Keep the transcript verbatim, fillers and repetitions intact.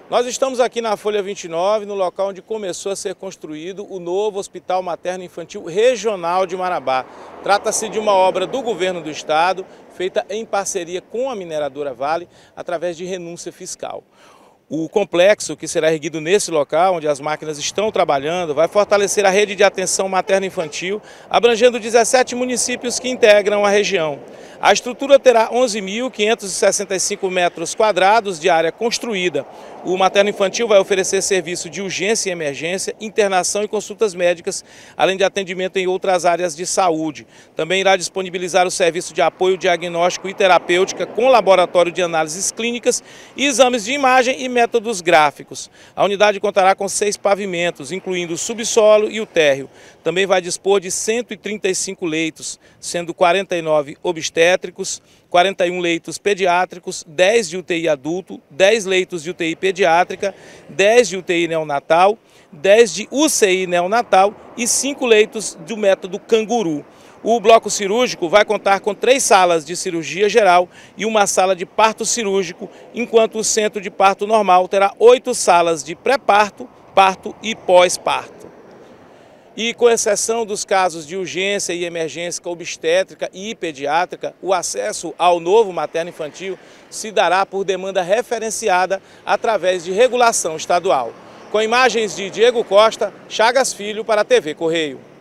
Nós estamos aqui na Folha vinte e nove, no local onde começou a ser construído o novo Hospital Materno-Infantil Regional de Marabá. Trata-se de uma obra do governo do estado, feita em parceria com a mineradora Vale, através de renúncia fiscal. O complexo, que será erguido nesse local, onde as máquinas estão trabalhando, vai fortalecer a rede de atenção materno-infantil, abrangendo dezessete municípios que integram a região. A estrutura terá onze mil quinhentos e sessenta e cinco metros quadrados de área construída. O materno-infantil vai oferecer serviço de urgência e emergência, internação e consultas médicas, além de atendimento em outras áreas de saúde. Também irá disponibilizar o serviço de apoio diagnóstico e terapêutica com laboratório de análises clínicas, exames de imagem e métodos gráficos. A unidade contará com seis pavimentos, incluindo o subsolo e o térreo. Também vai dispor de cento e trinta e cinco leitos, sendo quarenta e nove obstétricos, quarenta e um leitos pediátricos, dez de U T I adulto, dez leitos de U T I pediátrica, dez de U T I neonatal, dez de U C I neonatal e cinco leitos do método canguru. O bloco cirúrgico vai contar com três salas de cirurgia geral e uma sala de parto cirúrgico, enquanto o centro de parto normal terá oito salas de pré-parto, parto e pós-parto. E com exceção dos casos de urgência e emergência obstétrica e pediátrica, o acesso ao novo materno-infantil se dará por demanda referenciada através de regulação estadual. Com imagens de Diego Costa, Chagas Filho para a T V Correio.